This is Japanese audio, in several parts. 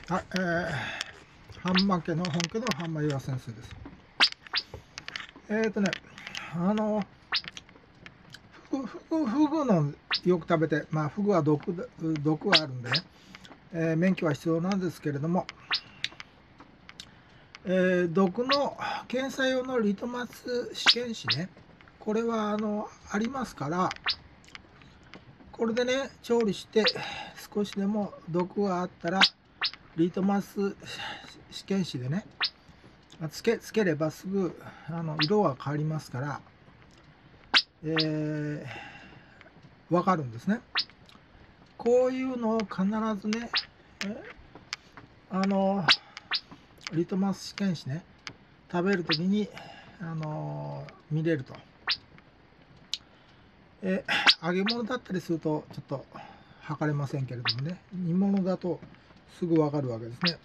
はい、ハンマ家の本家のハンマ岩先生です。フグのよく食べて、フグは毒はあるんでね、免許は必要なんですけれども、毒の検査用のリトマス試験紙ね、これはありますから、これでね、調理して少しでも毒があったら、リトマス試験紙でね、つければすぐ色が変わりますから、わかるんですね。こういうのを必ずね、リトマス試験紙ね、食べるときに見れると。揚げ物だったりするとちょっと測れませんけれどもね、煮物だとすぐわかるわけですね。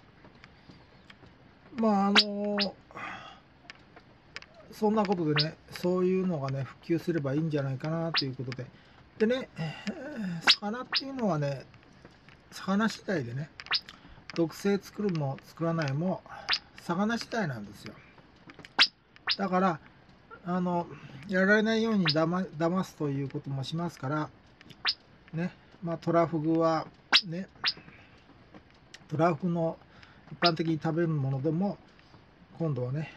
そんなことでね、そういうのがね、普及すればいいんじゃないかなということで。でね、魚っていうのはね、魚次第でね、毒性作るも作らないも、魚次第なんですよ。だから、やられないように騙すということもしますから、ね、トラフグはね、トラフグの一般的に食べるものでも、今度はね、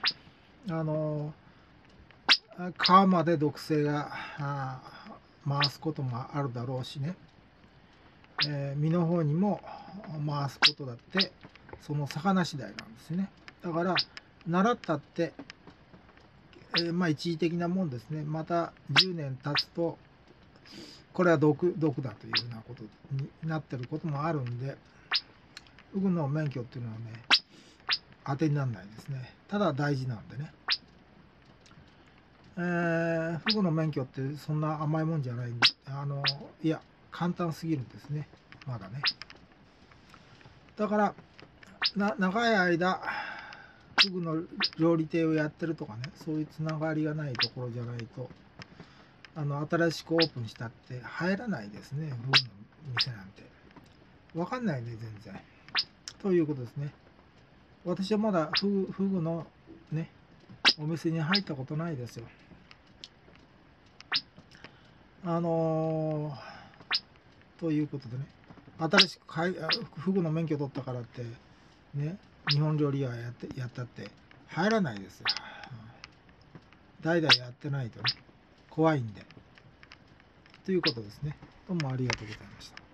皮まで毒性が回すこともあるだろうしね、身の方にも回すことだってその魚次第なんですよね。だから習ったって、一時的なもんですね。また10年経つとこれは毒だというようなことになってることもあるんで、フグの免許っていうのはね、当てにならないですね。ただ大事なんでね。フグの免許ってそんな甘いもんじゃないんで、いや、簡単すぎるんですね、まだね。だから、長い間、フグの料理亭をやってるとかね、そういうつながりがないところじゃないと、新しくオープンしたって入らないですね、フグの店なんて。わかんないね、全然。ということですね。私はまだフグのね、お店に入ったことないですよ。ということでね、新しくフグの免許取ったからってね、日本料理屋やったって入らないですよ。代々やってないとね、怖いんで。ということですね。どうもありがとうございました。